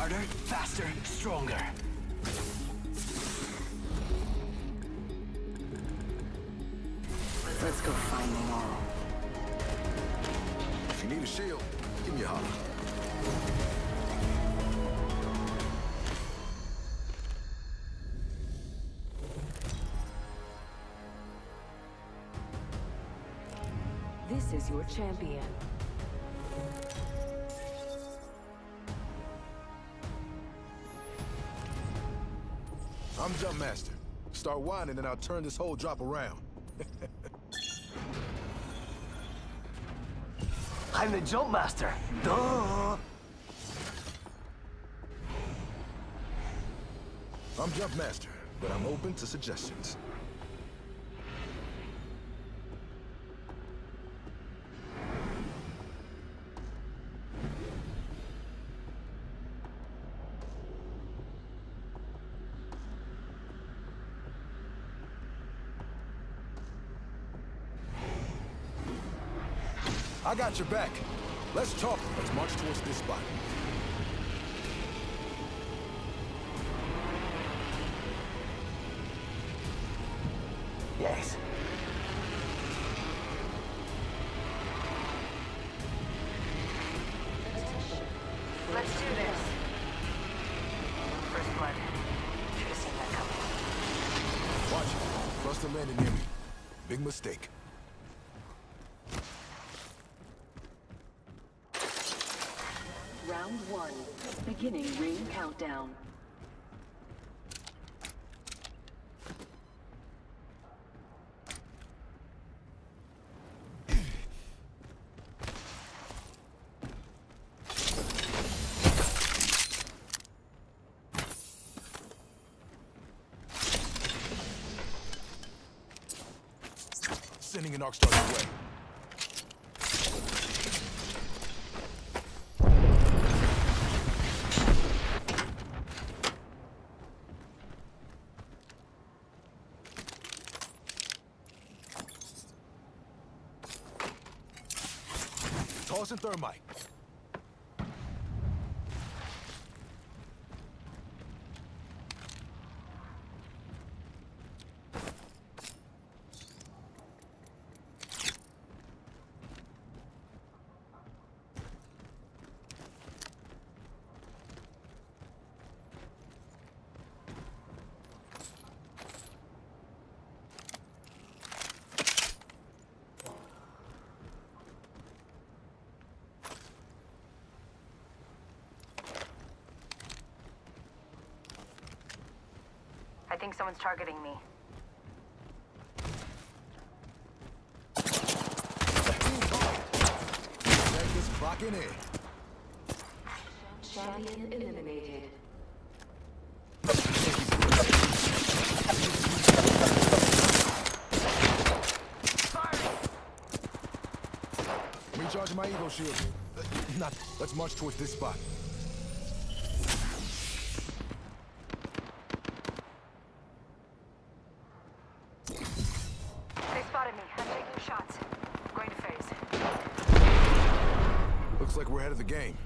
Harder, faster, stronger. Let's go find them all. If you need a shield, give me a holler. This is your champion. I'm Jump Master. Start whining and I'll turn this whole drop around. I'm the Jump Master. Duh! I'm Jump Master, but I'm open to suggestions. I got your back. Let's talk. Let's march towards this spot. Yes. Let's do this. First blood. Should have seen that coming. Watch it. Thruster landed near me. Big mistake. Round 1. Beginning ring countdown. Sending an arc star your way. Tossing thermite. I think someone's targeting me. Check this clocking in. Champion eliminated. Recharging my Evo shield. Let's march towards this spot. They spotted me. I'm taking shots. Going to phase. Looks like we're ahead of the game.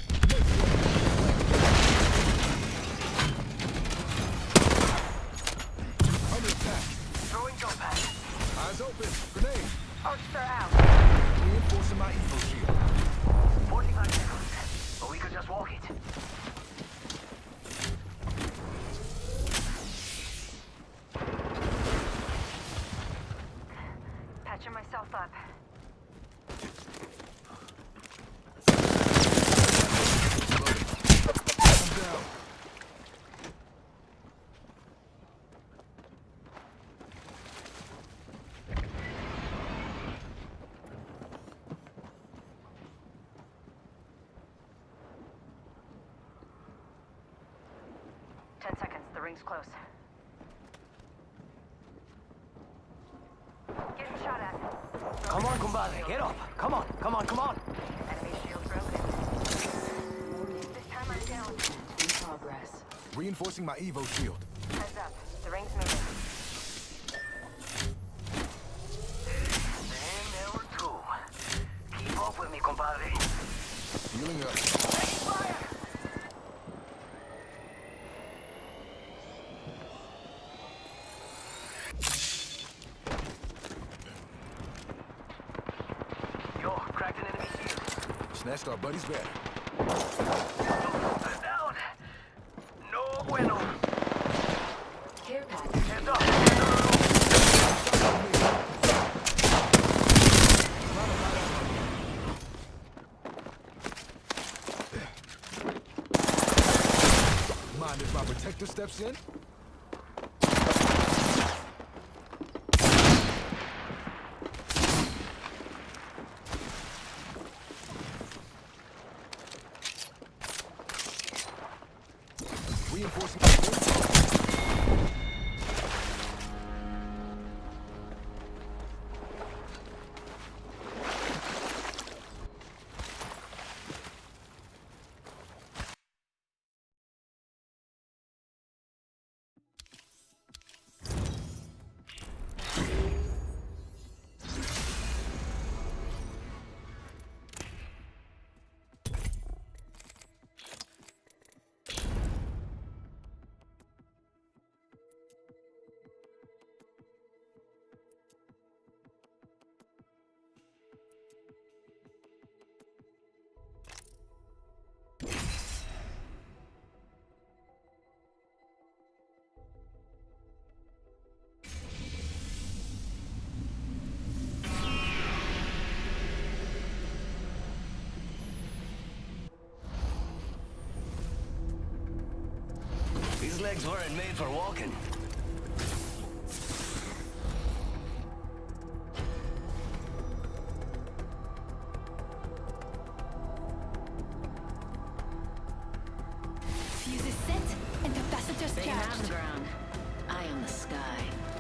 Under attack. Throwing jump pad. Eyes open. Grenade. Archster out. Reinforcing my Evo shield. 45 seconds. But we could just walk it. Patching myself up. I'm down. Ring's close. Getting shot at. Come on, compadre, get up. Come on, come on, come on. Enemy shield broken. This time I'm down. In progress. Reinforcing my Evo shield. Heads up. The ring's moving. Then there were two. Keep up with me, compadre. Healing up. Taking fire! snatched our buddy's bag. Down. No bueno. Care package. Hands up. Mind if my protector steps in? Reinforcement. These legs weren't made for walking. Fuse is set and capacitors Beam out of the charged. ground. Eye on the sky.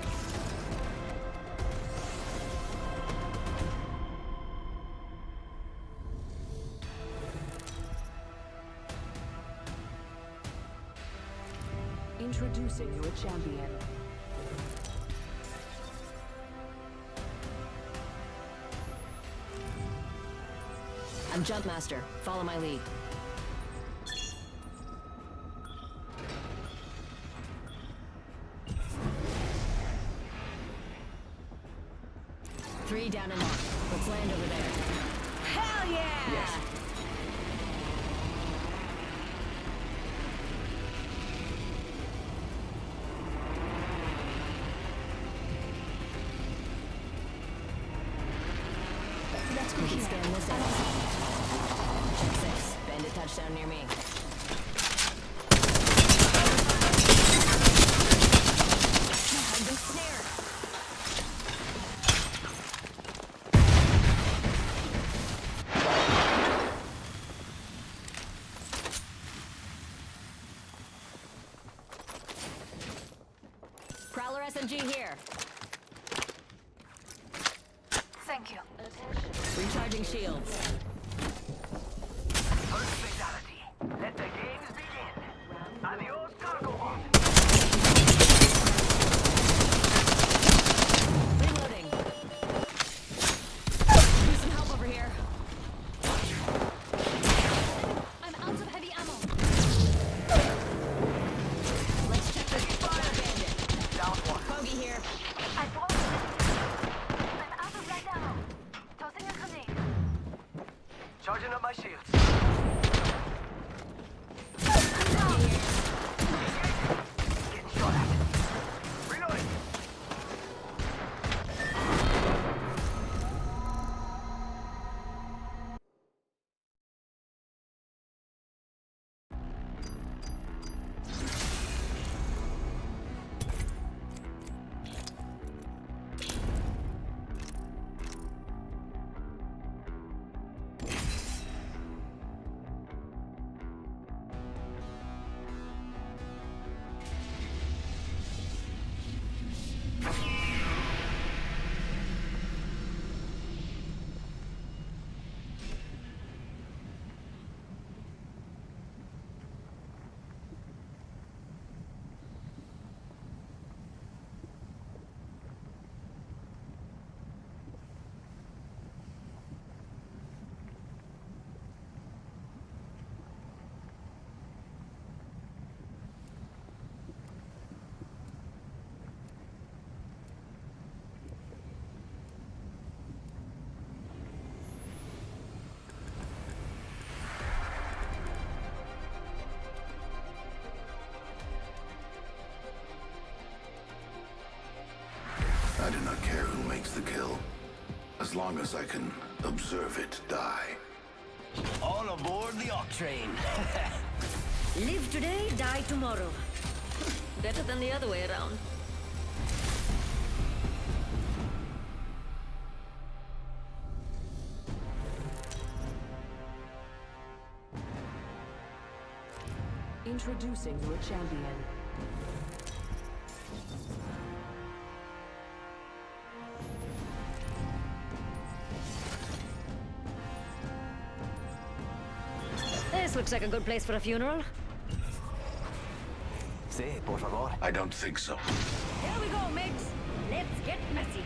Introducing your champion. I'm Jumpmaster. Follow my lead. Three down and marked. Let's land over there. Hell yeah! Yes. Let's go We can here. scan this out. Check 6. Bandit touchdown near me. I've been snared. Prowler SMG here. Thank you. Recharging shields. First fatality. Let the games begin. Adios, cargo bot. Reloading. Need some help over here. I'm out of heavy ammo. Let's check this bandit. Down one. Bogey here. I dropped it. I'm out of light ammo. Tossing a grenade. Charging up my shields. Bogey here. Getting shot at. Reloading. do not care who makes the kill, as long as I can observe it die. All aboard the Oct train. Live today, die tomorrow. Better than the other way around. Introducing your champion. This looks like a good place for a funeral. Sí, por favor. I don't think so. Here we go, mates. Let's get messy.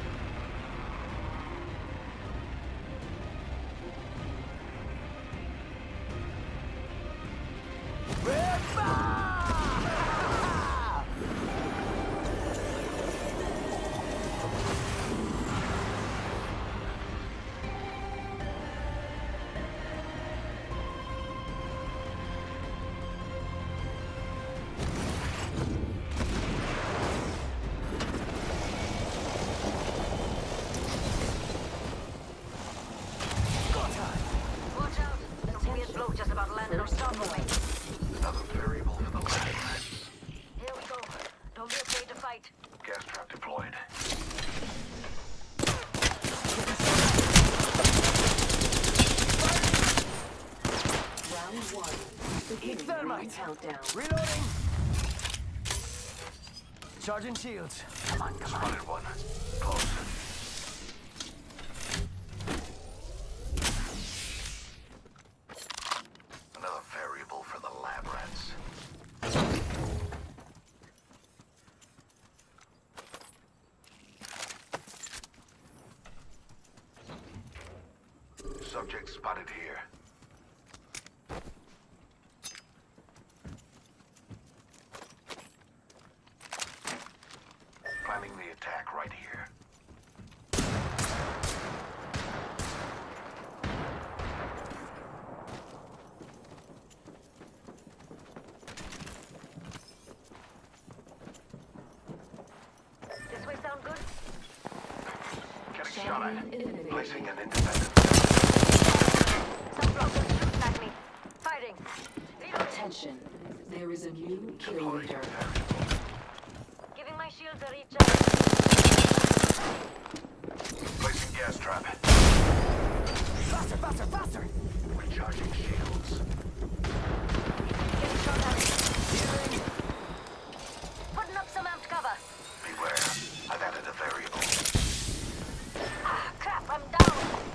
Watch out. Some weird bloke just about landed on top of me. Another variable for the lab. Here we go. Don't be afraid to fight. Gas trap deployed. Round one. Beginning ring countdown. Reloading. Charging shields. Come on, come on. Spotted one. Close. Another variable for the lab rats. Subject spotted here. Planning the attack right here. This way sound good? Getting shot Champion at. eliminated. Placing an independent. Some bloke is shooting at me. Fighting. Reloading. Attention. There is a new kill leader. Giving my shields a recharge. Placing gas trap. Faster, faster, faster. Recharging shields. Getting shot at. Putting up some amped cover. Beware. I've added a variable. Ah, crap, I'm down.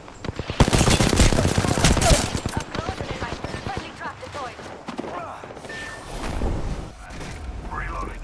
I'm closing in my friendly trap deployed. Reloading.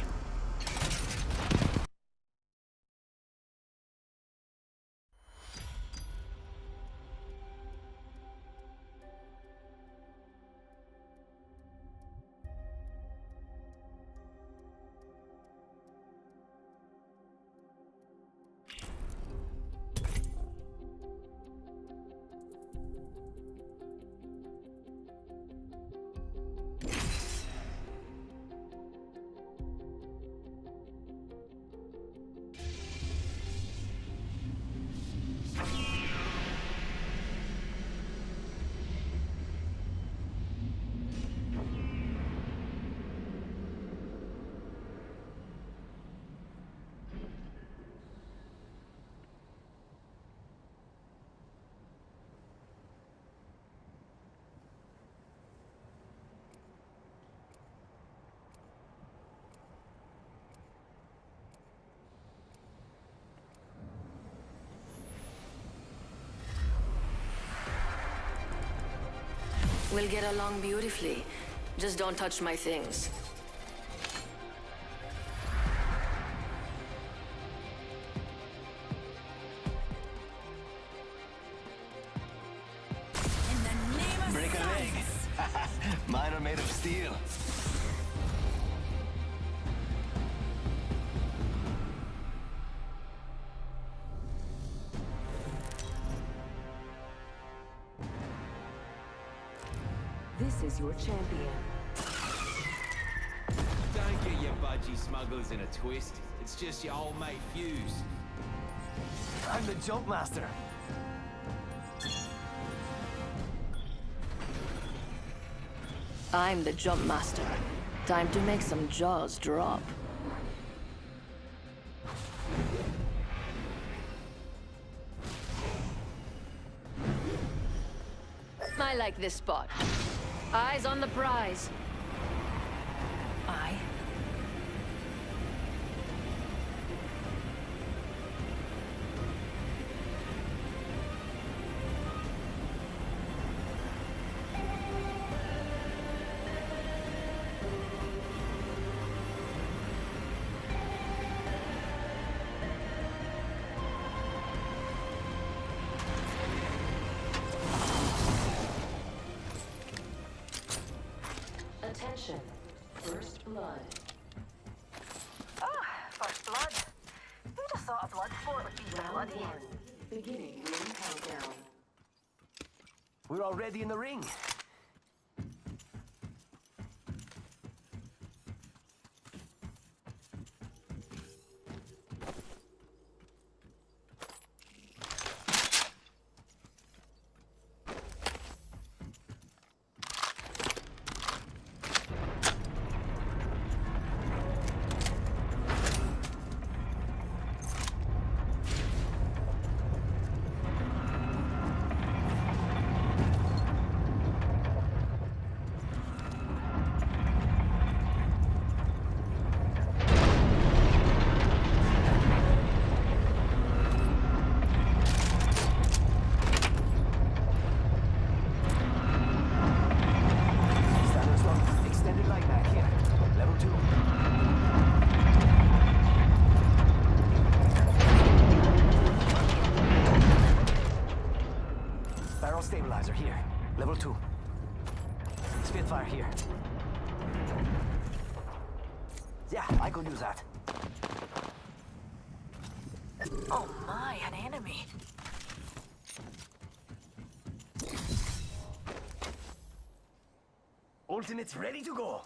We'll get along beautifully. Just don't touch my things. Break a leg. Mine are made of steel. This is your champion. Don't get your budgie smugglers in a twist. It's just your old mate Fuse. I'm the jump master. I'm the jump master. Time to make some jaws drop. I like this spot. Eyes on the prize. I. Attention. First blood. Oh, first blood. Who'd have thought a blood sport would be so Round bloody? 1. Beginning ring countdown. We're already in the ring. Standard slot, extended light back here. Level 2. Barrel stabilizer here. Level 2. Spitfire here. Yeah, I could use that. Oh my, an enemy. Ultimate's ready to go.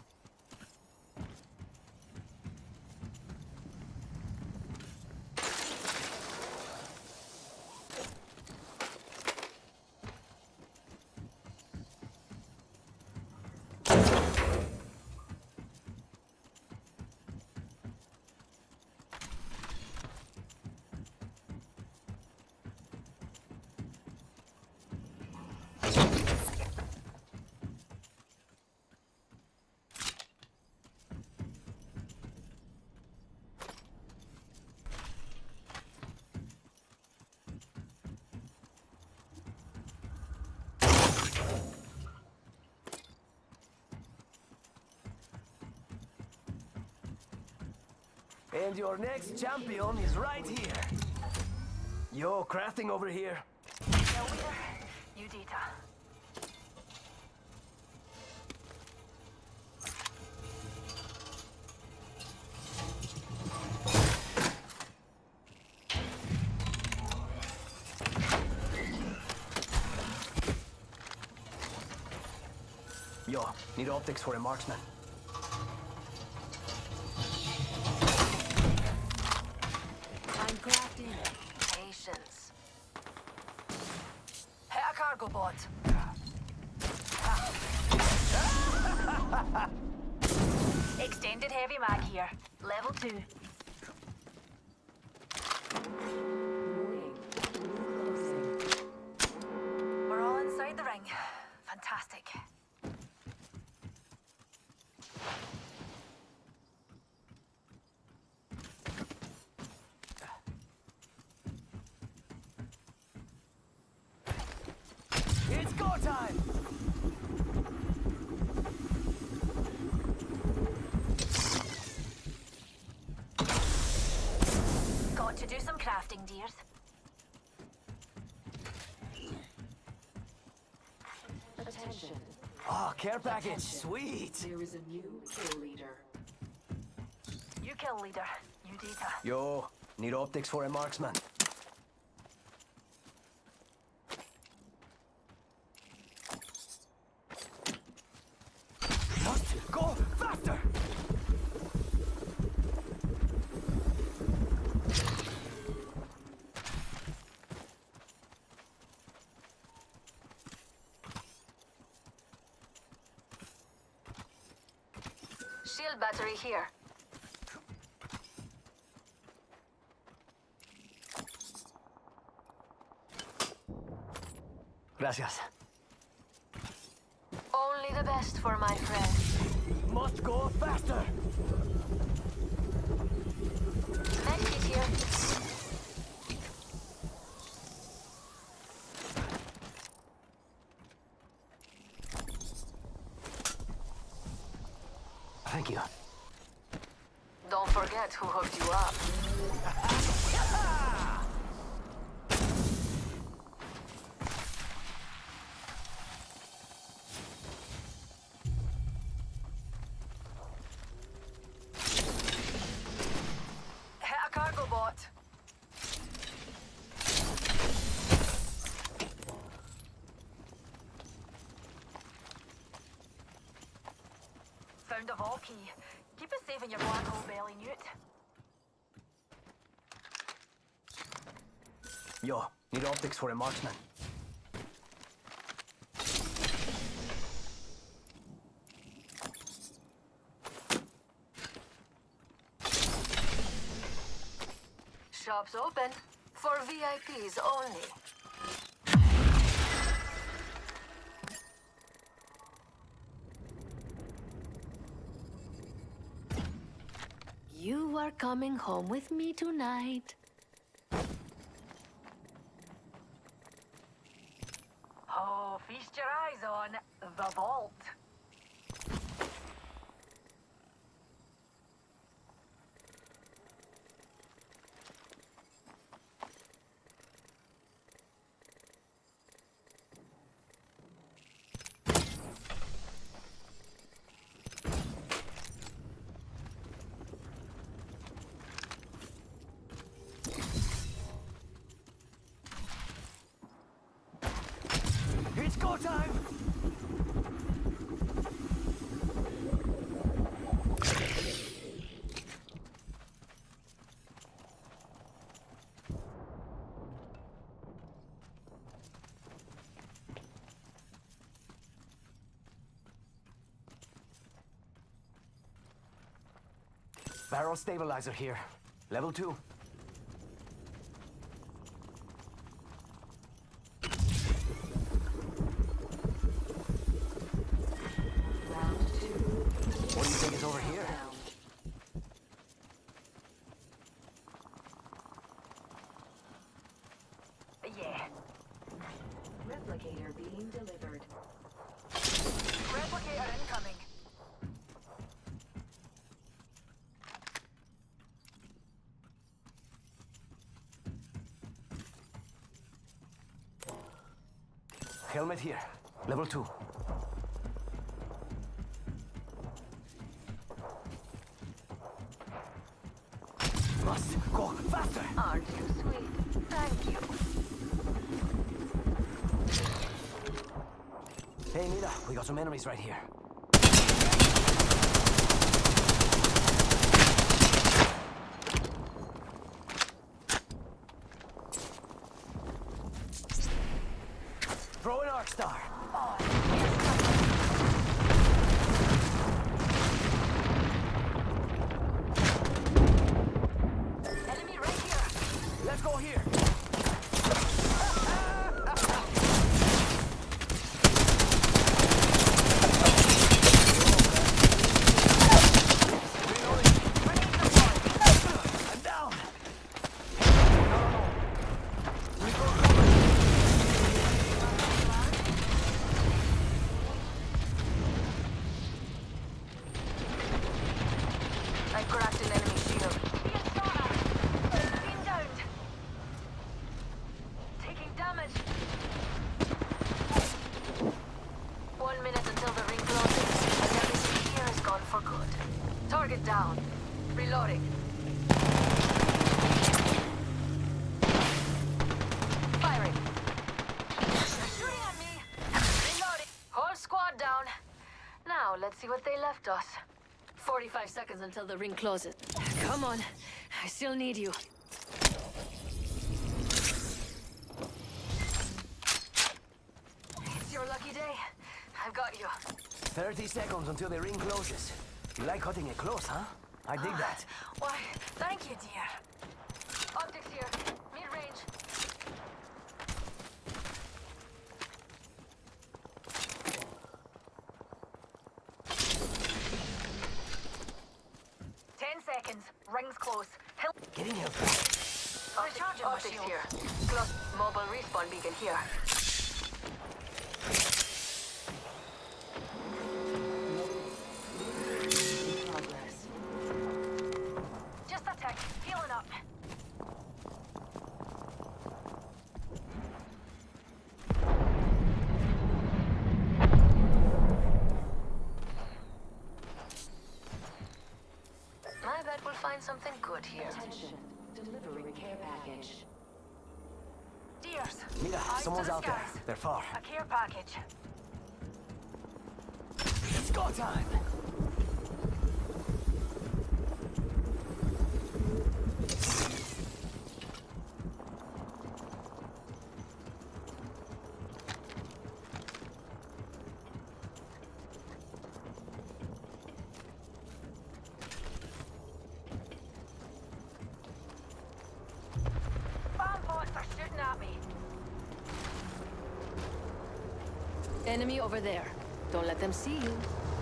And your next champion is right here. Yo, crafting over here. Kill leader, you data. Yo, need optics for a marksman. I'm crafting. Patience. Hit a cargo bot. Extended heavy mag here. Level 2. Ring. Closing. We're all inside the ring. Fantastic. It's go time! Got to do some crafting, dears. Attention. Oh, care package, sweet! There is a new kill leader. You kill leader, you data. Yo, need optics for a marksman. Must go faster! shield battery here. Gracias. Only the best for my friend. Must go faster. Medkit here. Thank you. Don't forget who hooked you up. Hit a cargo bot. Found a vault key. Keep it safe in your black hole belly, Newt. Yo, need optics for a marksman. Shop's open. For VIPs only. You are coming home with me tonight. Oh, feast your eyes on the vault. It's go time! Barrel stabilizer here. Level 2. Round 2. What do you think is over here? Countdown. Yeah. Replicator being delivered. Replicator incoming. Helmet here. Level 2. Must go faster! Aren't you sweet? Thank you. Hey, Nita, we got some enemies right here. Throw an arc star. Enemy right here. Let's go here. I'm down. I cracked an enemy shield. Being downed. Taking damage. 1 minute until the ring closes, and everything here is gone for good. Target down. Reloading. Firing. They're shooting at me. Reloading. Whole squad down. Now, let's see what they left us. 45 seconds until the ring closes. Come on. I still need you. It's your lucky day. I've got you. 30 seconds until the ring closes. You like cutting it close, huh? I dig that. Why, thank you, dear. Optics here. Mid-range. Rings close. Help. Get in here. Recharging my Optics shield. here. Close. Mobile respawn beacon here. In progress. Just a tick. Healing up. I bet we'll find something good here. Attention. Delivering care package. Deers. Mira, Eyes someone's to the out there. skies. They're far. A care package. It's go time. Bomb pots are shooting at me. Enemy over there. Don't let them see you.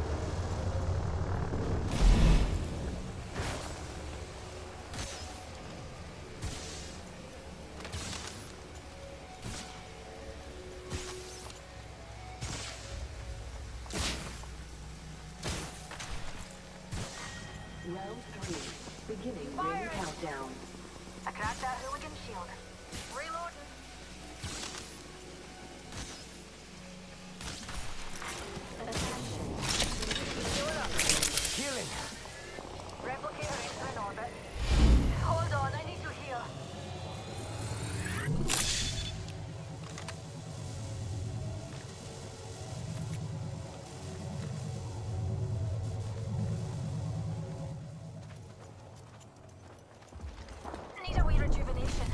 Round 3. Beginning ring Firing. countdown. I cracked that hooligan shield. Reloading. Healing. Replicator entering orbit. Hold on, I need to heal. Need a wee rejuvenation.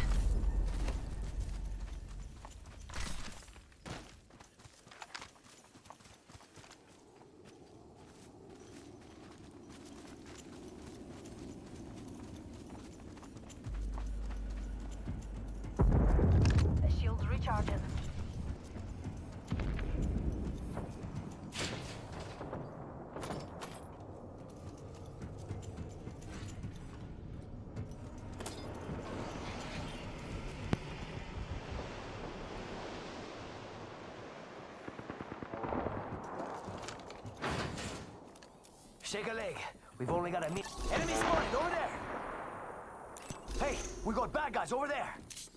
The shield's recharging. Shake a leg. We've only got a minute. Enemy spotted over there. Hey, we got bad guys over there.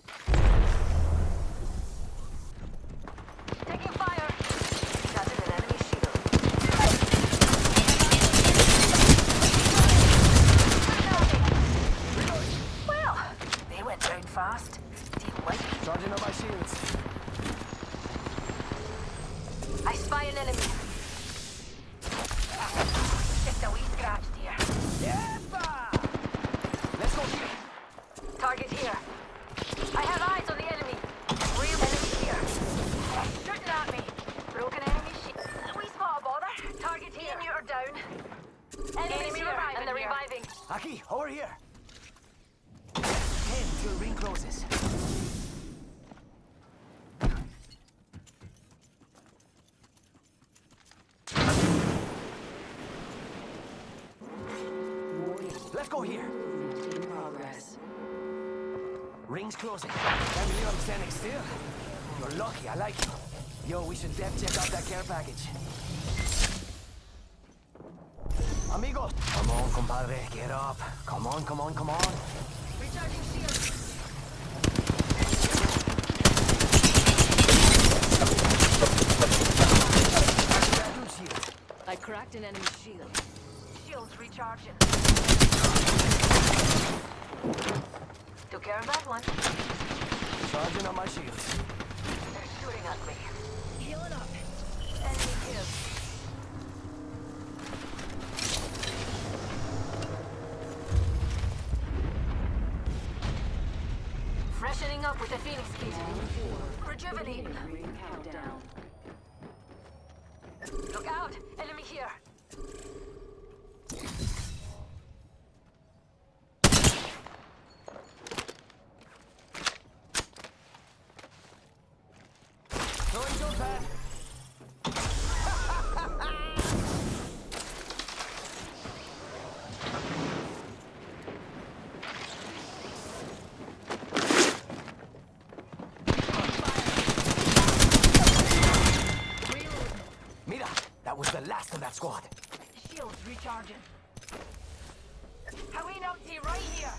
Taking fire. Shattered an enemy shield. Well, they went down fast. Deep white. Charging up my shields. I spy an enemy. Just a wee scratch, dear. Yepa! Let's go here. Target here. I have eyes on the enemy. Real enemy here. Shooting at me. Broken enemy shield. We spot a bother. Target here. And you're down. Enemies here, And they're here. reviving. Aki, over here. 10 till ring closes. Let's go here. In progress. Ring's closing. Can't believe I'm standing still. You're lucky, I like you. Yo, we should def check out that care package. Amigos! Come on, compadre, get up. Come on, come on, come on. Recharging shield. Graduate shield. I cracked an enemy shield. Shield's recharging. Took care of that one. Charging on my shields. They're shooting at me. Healing up. Enemy killed. Freshening up with the Phoenix kit. Rejuvenating. Beginning ring countdown. Look out! Enemy here. Throwing jump pad. Mira, that was the last of that squad. Shields recharging. How we empty right here.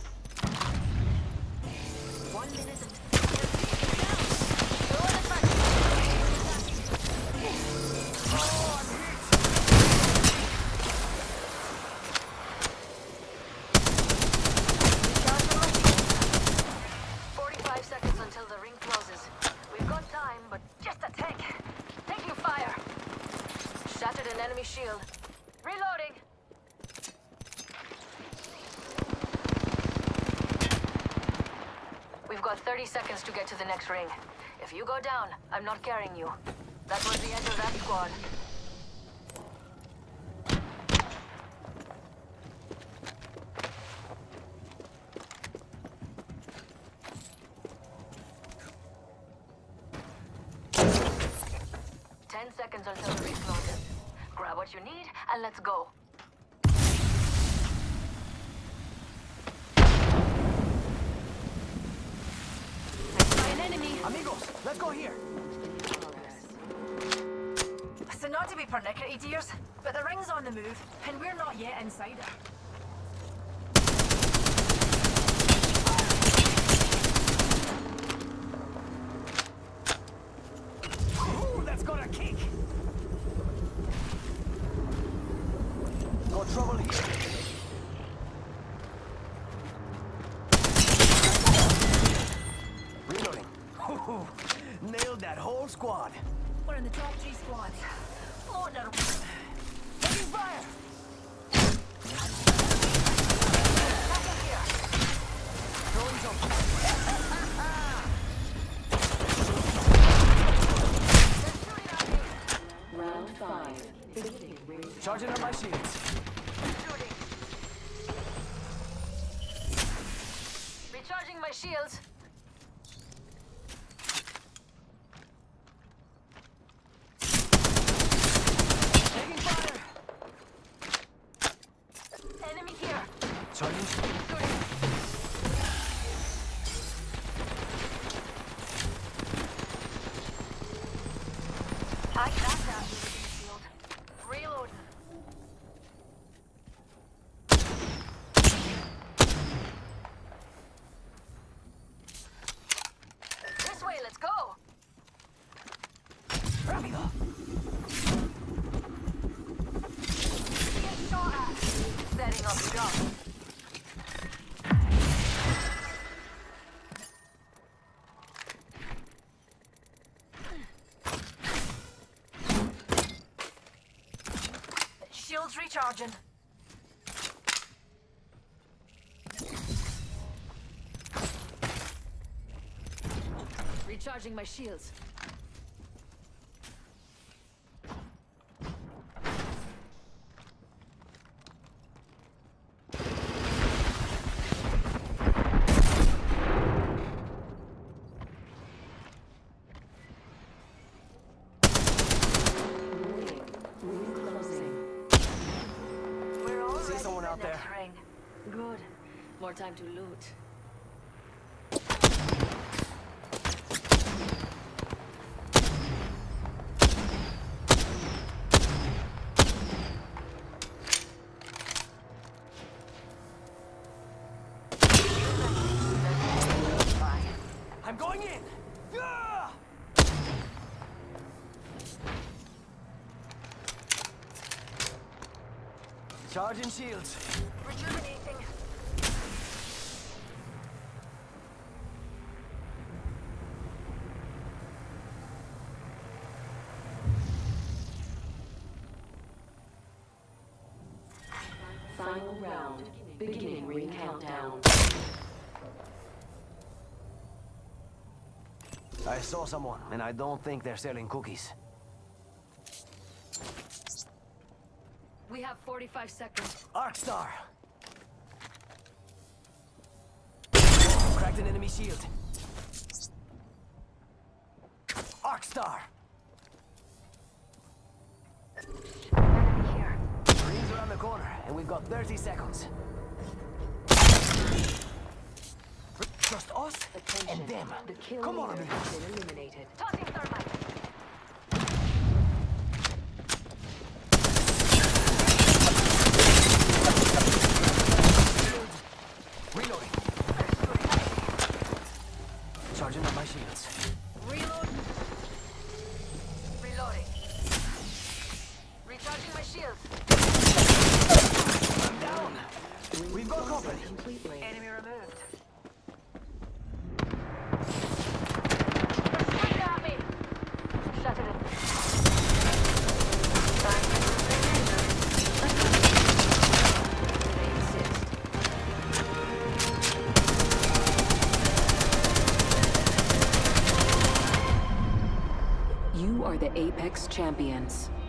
1 minute and... Throw it back. Oh, I'm hit. Recharge the shield. 45 seconds until the ring closes. We've got time, but just a tick. Taking fire. Shattered an enemy shield. Reloading. We've got 30 seconds to get to the next ring. If you go down, I'm not carrying you. That was the end of that squad. Seconds until the ring closes. Grab what you need and let's go. I spy an enemy. Amigos, let's go here. So not to be pernickety, dears, but the ring's on the move, and we're not yet inside it. Ooh, that's got a kick. No trouble here. Reloading. Ooh, nailed that whole squad. We're in the top 3 squads. Floating around. Taking fire. Back here. Throwing jump. Round 5. Beginning ring. Charging up my shields. Recharging my shields. Taking fire. Enemy here. Charging. I got that shield. Reloading. This way, let's go. Rápido. Get shot at. Setting up shop. Shields recharging. Recharging my shields. Ring closing. We're already See someone out in the there. next ring. Good. More time to loot. I'm going in. Yeah! Charging shields. Rejuvenating. Final round. Beginning ring countdown. I saw someone, and I don't think they're selling cookies. We have 45 seconds. Arcstar! Cracked an enemy shield. Arcstar! Enemy here. Rings around the corner, and we've got 30 seconds. Just us and them. The kill Come on, leader amigos. has been eliminated. Tossing thermite. Reloading. Charging up my shields. Reload. Reloading. Recharging my shields. I'm down. We've got company. Completely. Enemy removed. They're shooting at me. Shut it in. They insist. You are the Apex Champions.